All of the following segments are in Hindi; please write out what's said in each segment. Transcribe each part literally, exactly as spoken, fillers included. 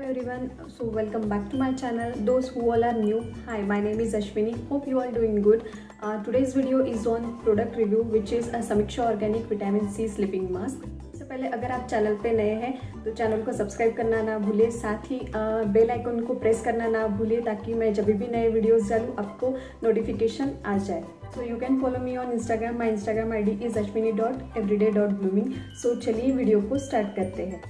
Hello everyone, so welcome back to my channel. Those who all are new, hi, my name is Ashwini. Hope you all doing good. Uh, today's video is on product review, which is a Samiksha Organic Vitamin C Sleeping Mask. सबसे पहले अगर आप चैनल पे नए हैं तो चैनल को सब्सक्राइब करना ना भूले, साथ ही बेल आइकन को प्रेस करना ना भूले ताकि मैं जब भी नए वीडियोस डालूँ आपको नोटिफिकेशन आ जाए. So you can follow me on Instagram. My Instagram I D is ashwini dot everyday dot blooming. So चलिए वीडियो को स्टार्ट करते हैं.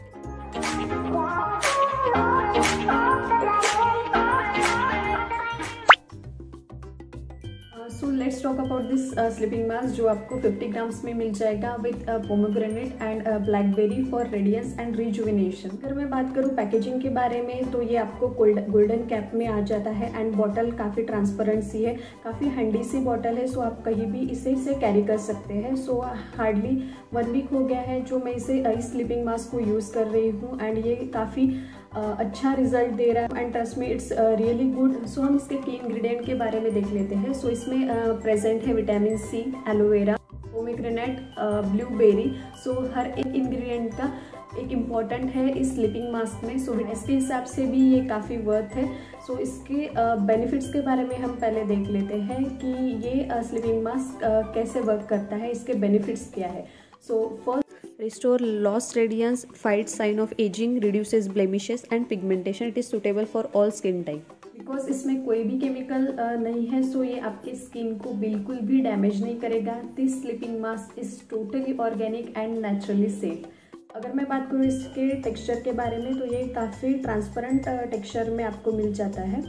So let's talk about this sleeping mask जो आपको फिफ्टी ग्राम्स में मिल जाएगा with pomegranate and blackberry for radiance and rejuvenation. अगर मैं बात करूँ पैकेजिंग के बारे में तो ये आपको गोल्डन कैप में आ जाता है एंड बॉटल काफ़ी ट्रांसपेरेंट सी है, काफ़ी हैंडी सी बॉटल है. सो so आप कहीं भी इसे इसे कैरी कर सकते हैं. सो हार्डली वन वीक हो गया है जो मैं इसे इस स्लीपिंग मास्क को यूज़ कर रही हूँ एंड ये काफ़ी Uh, अच्छा रिजल्ट दे रहा है and trust me it's really good. So हम इसके की इंग्रेडिएंट के बारे में देख लेते हैं. सो so, इसमें प्रेजेंट uh, है vitamin C, aloe vera, pomegranate, blueberry. So हर एक इंग्रेडिएंट का एक इम्पॉर्टेंट है इस स्लीपिंग मास्क में. सो so, इसके हिसाब से भी ये काफ़ी वर्थ है. सो so, इसके बेनिफिट्स uh, के बारे में हम पहले देख लेते हैं कि ये स्लीपिंग uh, मास्क uh, कैसे वर्क करता है, इसके बेनिफिट्स क्या है. So first, restore lost radiance, fight sign of aging, reduces blemishes and pigmentation. It is suitable for all skin type. Because इसमें कोई भी केमिकल नहीं है सो so ये आपकी स्किन को बिल्कुल भी डैमेज नहीं करेगा. This sleeping mask is totally organic and naturally safe. अगर मैं बात करूँ इसके टेक्सचर के बारे में तो ये काफ़ी ट्रांसपेरेंट टेक्सचर में आपको मिल जाता है.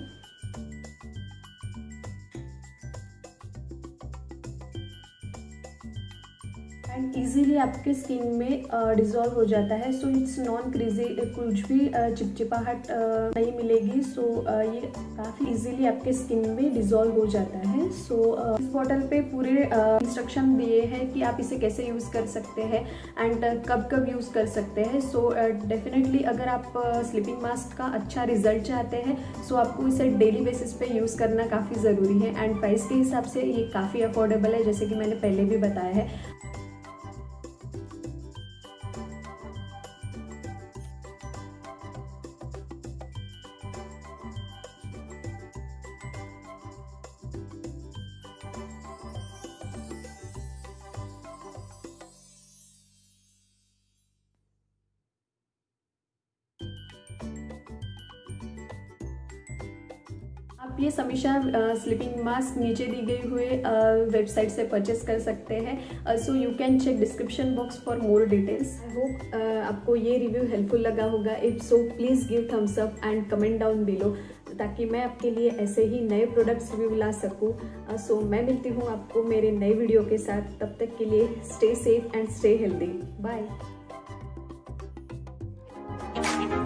एंड ईजीली आपके स्किन में डिज़ोल्व uh, हो जाता है. सो इट्स नॉन क्रीजी, कुछ भी uh, चिपचिपाहट uh, नहीं मिलेगी. सो so, uh, ये काफ़ी ईजीली आपके स्किन में डिज़ोल्व हो जाता है. सो so, uh, इस बॉटल पे पूरे इंस्ट्रक्शन uh, दिए हैं कि आप इसे कैसे यूज़ कर सकते हैं एंड uh, कब कब यूज़ कर सकते हैं. सो डेफिनेटली अगर आप स्लीपिंग uh, मास्क का अच्छा रिजल्ट चाहते हैं सो so आपको इसे डेली बेसिस पे यूज़ करना काफ़ी ज़रूरी है. एंड प्राइस के हिसाब से ये काफ़ी अफोर्डेबल है, जैसे कि मैंने पहले भी बताया है. आप ये समीक्षा स्लीपिंग मास्क नीचे दी गई हुए वेबसाइट से परचेस कर सकते हैं. So you can check description box for more details. I hope आपको ये रिव्यू हेल्पफुल लगा होगा. If so please give thumbs up and comment down below ताकि मैं आपके लिए ऐसे ही नए प्रोडक्ट्स रिव्यू ला सकूँ. सो uh, so, मैं मिलती हूँ आपको मेरे नए वीडियो के साथ. तब तक के लिए stay safe and stay healthy. Bye.